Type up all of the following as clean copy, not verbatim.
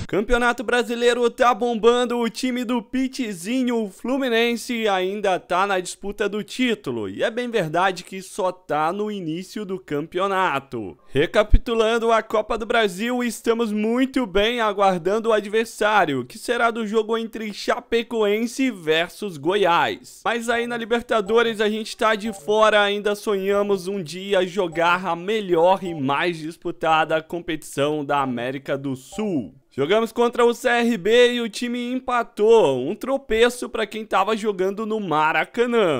Campeonato Brasileiro tá bombando, o time do Pitzinho, o Fluminense, ainda tá na disputa do título. E é bem verdade que só tá no início do campeonato. Recapitulando a Copa do Brasil, estamos muito bem aguardando o adversário, que será do jogo entre Chapecoense versus Goiás. Mas aí na Libertadores a gente tá de fora, ainda sonhamos um dia jogar a melhor e mais disputada competição da América do Sul. Jogamos contra o CRB e o time empatou, um tropeço para quem tava jogando no Maracanã.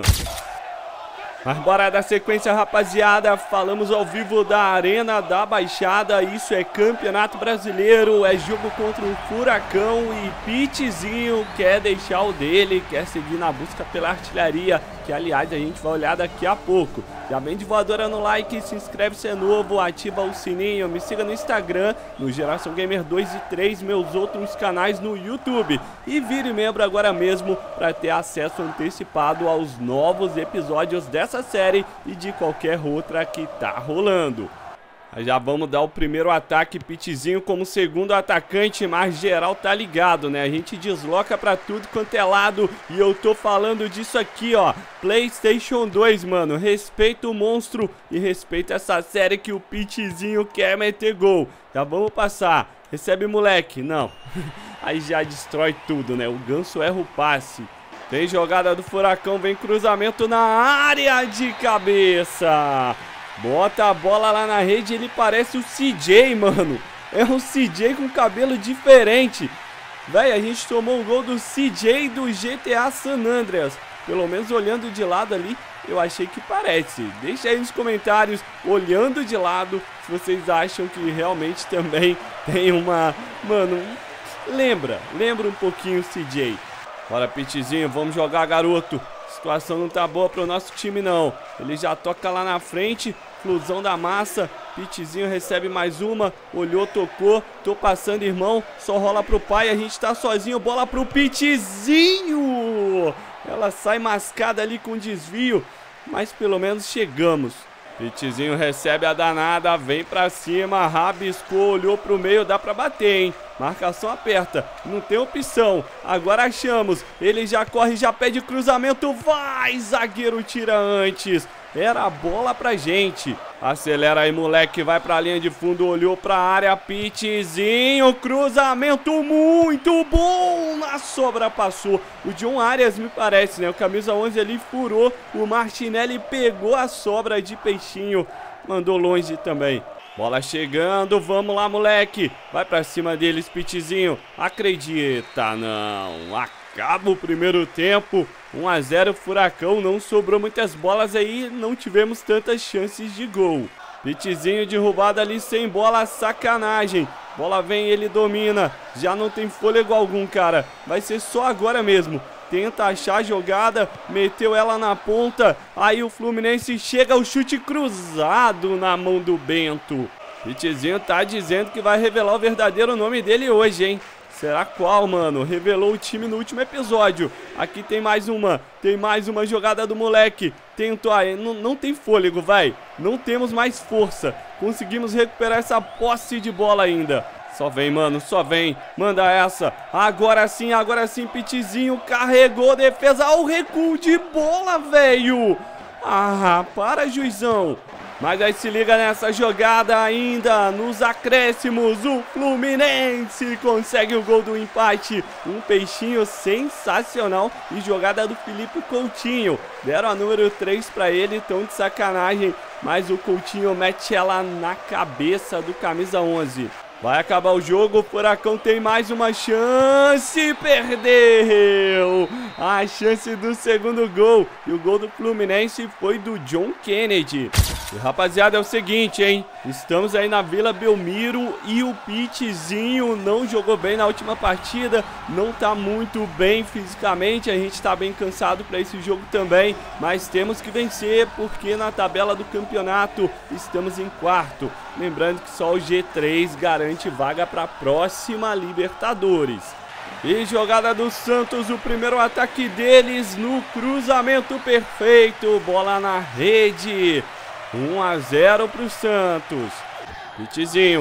Mas bora dar sequência, rapaziada, falamos ao vivo da Arena da Baixada, isso é Campeonato Brasileiro, é jogo contra o Furacão e Pitzinho quer deixar o dele, quer seguir na busca pela artilharia, que aliás a gente vai olhar daqui a pouco. Já vem de voadora no like, se inscreve se é novo, ativa o sininho, me siga no Instagram, no Geração Gamer 2 e 3, meus outros canais no YouTube. E vire membro agora mesmo para ter acesso antecipado aos novos episódios dessa série e de qualquer outra que tá rolando. Já vamos dar o primeiro ataque, Pitzinho como segundo atacante, mas geral tá ligado, né? A gente desloca pra tudo quanto é lado e eu tô falando disso aqui, ó. PlayStation 2, mano. Respeita o monstro e respeita essa série que o Pitzinho quer meter gol. Já vamos passar. Recebe moleque. Não. Aí já destrói tudo, né? O Ganso erra o passe. Tem jogada do Furacão, vem cruzamento na área de cabeça. Bota a bola lá na rede, ele parece o CJ, mano. É um CJ com cabelo diferente. Véi, a gente tomou um gol do CJ do GTA San Andreas. Pelo menos olhando de lado ali, eu achei que parece. Deixa aí nos comentários, olhando de lado, se vocês acham que realmente também tem uma... Mano, lembra um pouquinho o CJ. Bora, Pitzinho, vamos jogar, garoto. A situação não tá boa pro nosso time, não. Ele já toca lá na frente, flusão da massa. Pitzinho recebe mais uma, olhou, tocou. Tô passando, irmão, só rola pro pai. A gente tá sozinho, bola pro Pitzinho. Ela sai mascada ali com desvio, mas pelo menos chegamos. Pitzinho recebe a danada, vem pra cima, rabiscou, olhou pro meio, dá pra bater, hein? Marcação aperta, não tem opção. Agora achamos, ele já corre, já pede cruzamento, vai! Zagueiro tira antes. Era a bola pra gente. Acelera aí, moleque, vai pra linha de fundo, olhou pra área, Pitzinho, cruzamento muito bom, na sobra passou. O John Arias me parece, né? O camisa 11 ali furou, o Martinelli pegou a sobra de peixinho, mandou longe também. Bola chegando, vamos lá, moleque. Vai pra cima deles, Pitzinho. Acredita, não. Acaba o primeiro tempo. 1 a 0 Furacão. Não sobrou muitas bolas aí. Não tivemos tantas chances de gol. Pitzinho derrubado ali sem bola. Sacanagem. Bola vem, ele domina. Já não tem fôlego algum, cara. Vai ser só agora mesmo. Tenta achar a jogada, meteu ela na ponta, aí o Fluminense chega, o chute cruzado na mão do Bento. Pitzinho tá dizendo que vai revelar o verdadeiro nome dele hoje, hein? Será qual, mano? Revelou o time no último episódio. Aqui tem mais uma jogada do moleque. Tentou aí, não tem fôlego, vai. Não temos mais força. Conseguimos recuperar essa posse de bola ainda. Só vem, mano, só vem. Manda essa. Agora sim, Pitzinho carregou, defesa. Olha o recuo de bola, velho. Ah, para, juizão. Mas aí se liga nessa jogada ainda. Nos acréscimos, o Fluminense consegue o gol do empate. Um peixinho sensacional. E jogada do Felipe Coutinho. Deram a número 3 pra ele, tão de sacanagem. Mas o Coutinho mete ela na cabeça do camisa 11. Vai acabar o jogo, o Furacão tem mais uma chance, perdeu a chance do segundo gol. E o gol do Fluminense foi do John Kennedy. E rapaziada, é o seguinte, hein? Estamos aí na Vila Belmiro e o Pitzinho não jogou bem na última partida. Não tá muito bem fisicamente, a gente tá bem cansado pra esse jogo também. Mas temos que vencer porque na tabela do campeonato estamos em quarto. Lembrando que só o G3 garante vaga para a próxima Libertadores. E jogada do Santos, o primeiro ataque deles no cruzamento perfeito. Bola na rede. 1 a 0 para o Santos. Pitzinho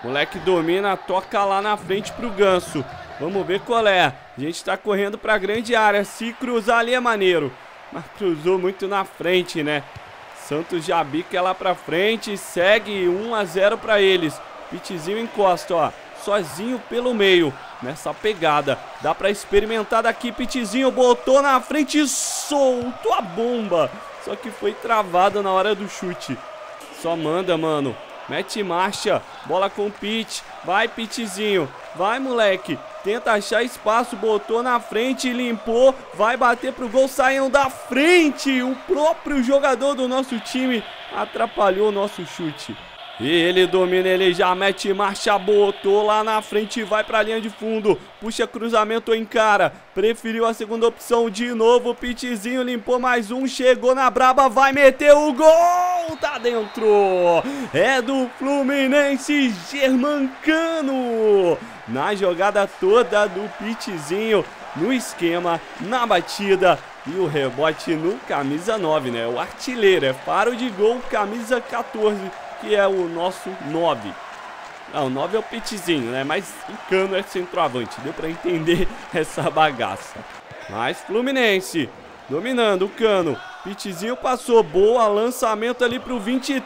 Moleque domina, toca lá na frente pro Ganso. Vamos ver qual é. A gente tá correndo pra grande área. Se cruzar ali é maneiro. Mas cruzou muito na frente, né? Santos já bica lá pra frente. Segue 1 a 0 pra eles. Pitzinho encosta, ó. Sozinho pelo meio. Nessa pegada. Dá pra experimentar daqui. Pitzinho botou na frente e soltou a bomba. Só que foi travada na hora do chute. Só manda, mano. Mete marcha. Bola com o Pit. Vai, Pitzinho. Vai, moleque. Tenta achar espaço. Botou na frente. Limpou. Vai bater pro gol. Saiam da frente. O próprio jogador do nosso time atrapalhou o nosso chute. E ele domina, ele já mete marcha, botou lá na frente, vai pra linha de fundo, puxa cruzamento, encara, preferiu a segunda opção, de novo, Pitzinho limpou mais um, chegou na braba, vai meter o gol, tá dentro, é do Fluminense, Germancano, na jogada toda do Pitzinho, no esquema, na batida. E o rebote no camisa 9, né? O artilheiro, é faro de gol, camisa 14, que é o nosso 9. Não, o 9 é o Pitzinho, né? Mas o Cano é centroavante, deu pra entender essa bagaça. Mas Fluminense, dominando o Cano. Pitzinho passou, boa, lançamento ali pro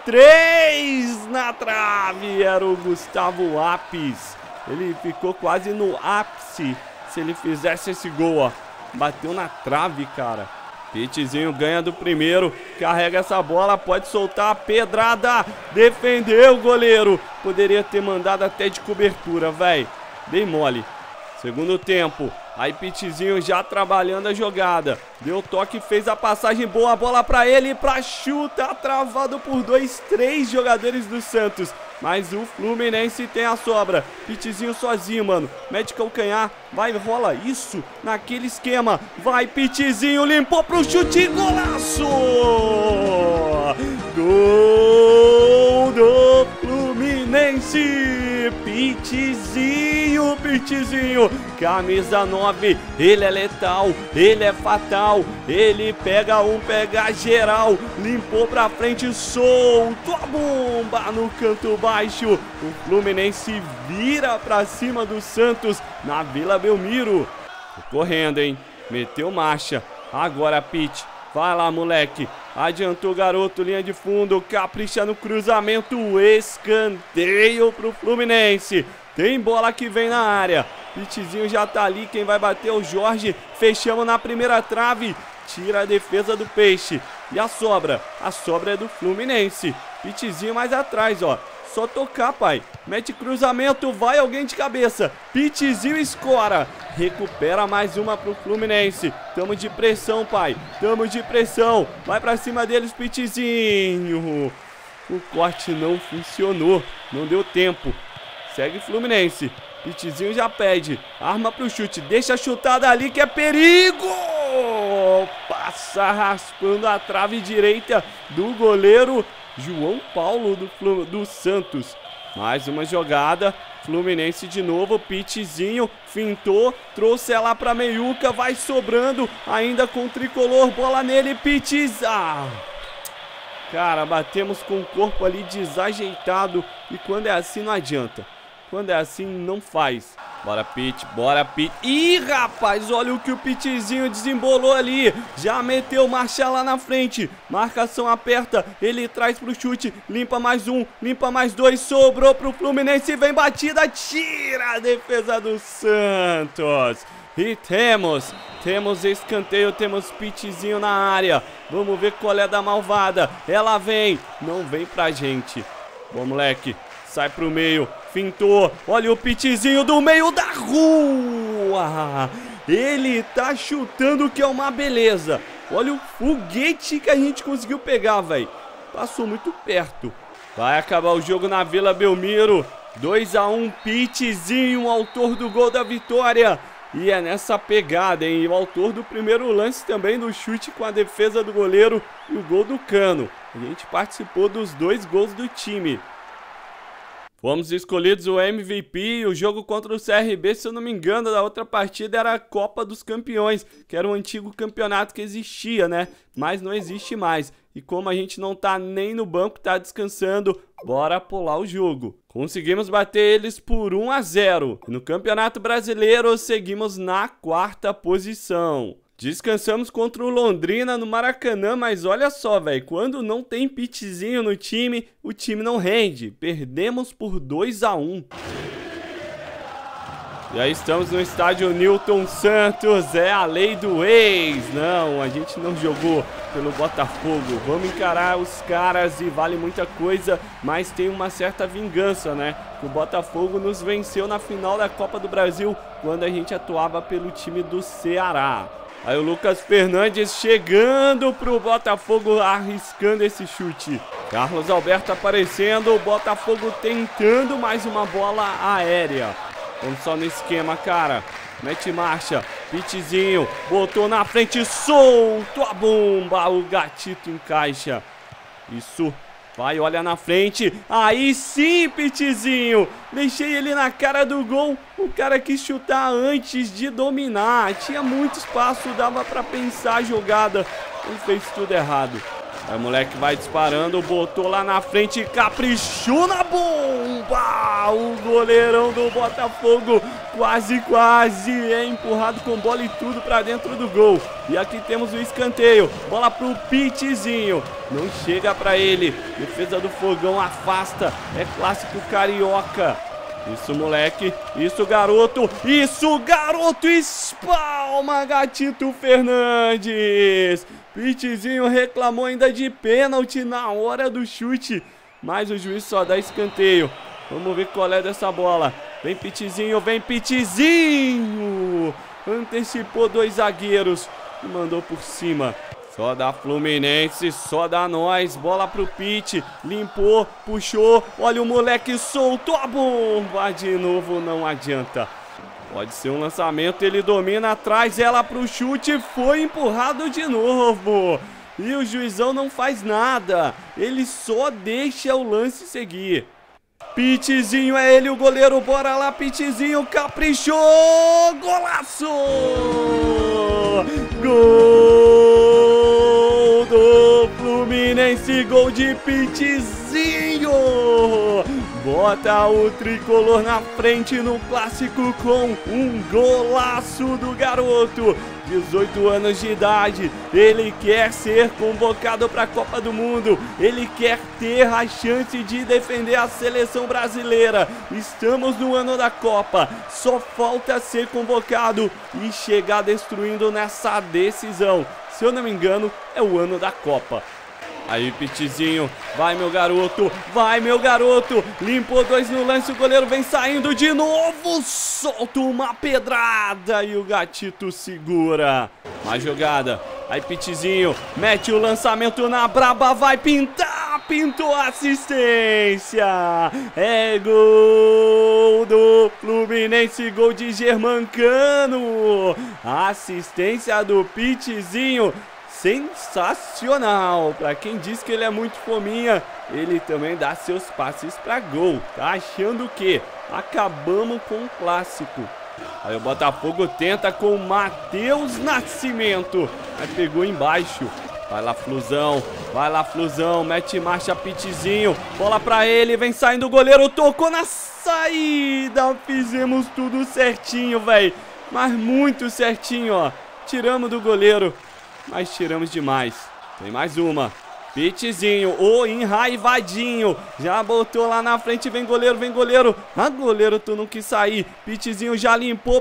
23, na trave, era o Gustavo Apes. Ele ficou quase no ápice se ele fizesse esse gol, ó. Bateu na trave, cara. Pitzinho ganha do primeiro. Carrega essa bola, pode soltar a pedrada. Defendeu o goleiro. Poderia ter mandado até de cobertura, velho. Dei mole. Segundo tempo. Aí Pitzinho já trabalhando a jogada. Deu toque, fez a passagem boa. A bola pra ele, pra chuta. Travado por 3 jogadores do Santos. Mas o Fluminense tem a sobra. Pitzinho sozinho, mano. Mete calcanhar. Vai, rola isso. Naquele esquema. Vai, Pitzinho. Limpou pro chute. Golaço! Gol do Fluminense. Pitzinho, Pitzinho. Camisa 9. Ele é letal. Ele é fatal. Ele pega um, pega geral. Limpou pra frente. Soltou a bomba no canto baixo. O Fluminense vira pra cima do Santos na Vila Belmiro. Correndo, hein? Meteu marcha. Agora Pit. Vai lá, moleque. Adiantou o garoto, linha de fundo. Capricha no cruzamento. Escanteio pro Fluminense. Tem bola que vem na área. Pitzinho já tá ali. Quem vai bater é o Jorge. Fechamos na primeira trave. Tira a defesa do Peixe. E a sobra? A sobra é do Fluminense. Pitzinho mais atrás, ó. Só tocar, pai. Mete cruzamento, vai alguém de cabeça. Pitzinho escora. Recupera mais uma pro Fluminense. Tamo de pressão, pai. Tamo de pressão. Vai pra cima deles, Pitzinho. O corte não funcionou. Não deu tempo. Segue Fluminense. Pitzinho já pede. Arma pro chute. Deixa a chutada ali que é perigo. Passa raspando a trave direita do goleiro João Paulo do Santos. Mais uma jogada. Fluminense de novo. Pitzinho fintou. Trouxe ela pra meiuca. Vai sobrando. Ainda com o tricolor. Bola nele. Pitzinho. Cara, batemos com o corpo ali desajeitado. E quando é assim não adianta. Quando é assim não faz. Bora, Pit, bora, Pit. Ih, rapaz, olha o que o Pitzinho desembolou ali. Já meteu marcha lá na frente. Marcação aperta, ele traz pro chute. Limpa mais um, limpa mais dois. Sobrou pro Fluminense, vem batida. Tira a defesa do Santos. E temos escanteio, temos Pitzinho na área. Vamos ver qual é da malvada. Ela vem, não vem pra gente. Bom, moleque, sai pro meio. Fintou, olha o Pitzinho do meio da rua. Ele tá chutando que é uma beleza. Olha o foguete que a gente conseguiu pegar, velho. Passou muito perto. Vai acabar o jogo na Vila Belmiro. 2 a 1, Pitzinho, autor do gol da vitória. E é nessa pegada, hein? E o autor do primeiro lance também do chute com a defesa do goleiro e o gol do Cano. A gente participou dos 2 gols do time. Fomos escolhidos o MVP. O jogo contra o CRB, se eu não me engano, da outra partida era a Copa dos Campeões, que era um antigo campeonato que existia, né? Mas não existe mais. E como a gente não tá nem no banco, tá descansando, bora pular o jogo. Conseguimos bater eles por 1-0. E no Campeonato Brasileiro, seguimos na 4ª posição. Descansamos contra o Londrina no Maracanã, mas olha só, velho, quando não tem Pitzinho no time, o time não rende. Perdemos por 2-1. E aí estamos no estádio Newton Santos, é a lei do ex. Não, a gente não jogou pelo Botafogo. Vamos encarar os caras e vale muita coisa, mas tem uma certa vingança, né? O Botafogo nos venceu na final da Copa do Brasil, quando a gente atuava pelo time do Ceará. Aí o Lucas Fernandes chegando pro Botafogo, arriscando esse chute. Carlos Alberto aparecendo, o Botafogo tentando mais uma bola aérea. Vamos só no esquema, cara. Mete marcha, Pitzinho, botou na frente, solto a bomba, o Gatito encaixa. Isso, vai, olha na frente, aí sim, Pitzinho. Deixei ele na cara do gol, o cara quis chutar antes de dominar. Tinha muito espaço, dava pra pensar a jogada, ele fez tudo errado. Aí o moleque vai disparando, botou lá na frente, caprichou na bomba! O goleirão do Botafogo quase é empurrado com bola e tudo pra dentro do gol. E aqui temos o escanteio, bola pro Pitzinho, não chega pra ele, defesa do Fogão afasta, é clássico carioca. Isso, moleque, isso, garoto, espalma, Gatito Fernandes. Pitzinho reclamou ainda de pênalti na hora do chute, mas o juiz só dá escanteio. Vamos ver qual é dessa bola. Vem Pitzinho, antecipou 2 zagueiros e mandou por cima. Só da Fluminense, só da nós. Bola pro Pit, limpou, puxou. Olha o moleque, soltou a bomba de novo, não adianta. Pode ser um lançamento, ele domina atrás, ela pro chute, foi empurrado de novo. E o juizão não faz nada, ele só deixa o lance seguir. Pitzinho, é ele o goleiro, bora lá Pitzinho, caprichou, golaço! Gol do Fluminense, gol de Pitzinho! Bota o tricolor na frente no clássico com um golaço do garoto. 18 anos de idade, ele quer ser convocado para a Copa do Mundo, ele quer ter a chance de defender a seleção brasileira. Estamos no ano da Copa, só falta ser convocado e chegar destruindo nessa decisão. Se eu não me engano, é o ano da Copa. Aí Pitzinho, vai meu garoto, limpou 2 no lance, o goleiro vem saindo de novo, solta uma pedrada e o Gatito segura. Mais jogada, aí Pitzinho, mete o lançamento na braba, vai pintar, pintou a assistência. É gol do Fluminense, gol de Germancano, assistência do Pitzinho. Sensacional, pra quem diz que ele é muito fominha, ele também dá seus passes pra gol. Tá achando o quê? Acabamos com o clássico. Aí o Botafogo tenta com o Matheus Nascimento, aí pegou embaixo. Vai lá Flusão, mete marcha Pitzinho, bola pra ele, vem saindo o goleiro, tocou na saída. Fizemos tudo certinho, velho, mas muito certinho, ó. Tiramos do goleiro, mas tiramos demais. Tem mais uma. Pitzinho, enraivadinho, já botou lá na frente, vem goleiro. Ah, goleiro, tu não quis sair. Pitzinho já limpou.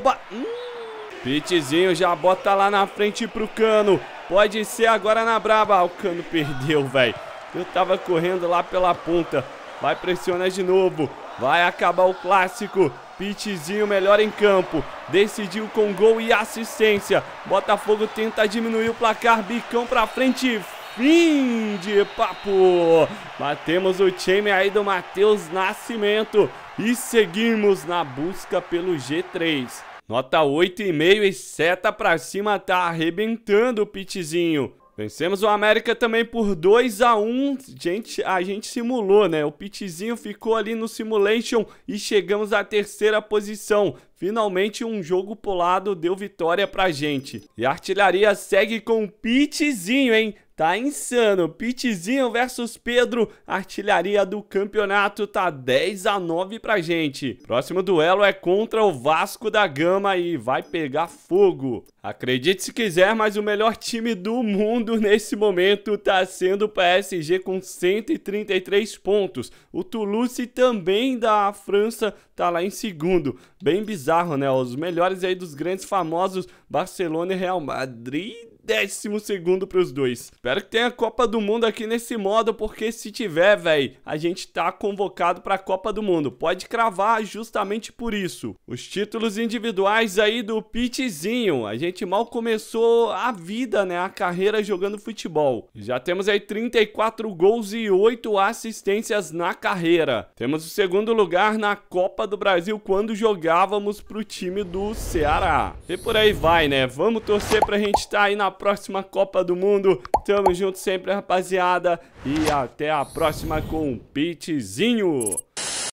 Pitzinho já bota lá na frente pro Cano. Pode ser agora na braba. O Cano perdeu, velho. Eu tava correndo lá pela ponta. Vai pressionar de novo. Vai acabar o clássico. Pitzinho melhor em campo, decidiu com gol e assistência. Botafogo tenta diminuir o placar, bicão pra frente, fim de papo. Batemos o time aí do Matheus Nascimento e seguimos na busca pelo G3. Nota 8,5 e seta pra cima, tá arrebentando o Pitzinho. Vencemos o América também por 2-1. Gente, a gente simulou, né? O Pitzinho ficou ali no simulation e chegamos à terceira posição. Finalmente um jogo pulado deu vitória pra gente. E a artilharia segue com o Pitzinho, hein? Tá insano. Pitzinho versus Pedro. A artilharia do campeonato tá 10-9 pra gente. Próximo duelo é contra o Vasco da Gama e vai pegar fogo. Acredite se quiser, mas o melhor time do mundo nesse momento tá sendo o PSG com 133 pontos. O Toulouse também da França tá lá em segundo. Bem bizarro, né? Os melhores aí dos grandes famosos, Barcelona e Real Madrid, 12º para os dois. Espero que tenha Copa do Mundo aqui nesse modo, porque se tiver, velho, a gente tá convocado para a Copa do Mundo. Pode cravar justamente por isso. Os títulos individuais aí do Pitzinho. A gente mal começou a vida, né? A carreira jogando futebol. Já temos aí 34 gols e 8 assistências na carreira. Temos o segundo lugar na Copa do Brasil quando jogávamos pro time do Ceará. E por aí vai, né? Vamos torcer pra gente estar aí na próxima Copa do Mundo. Tamo junto sempre, rapaziada. E até a próxima com o Pitzinho.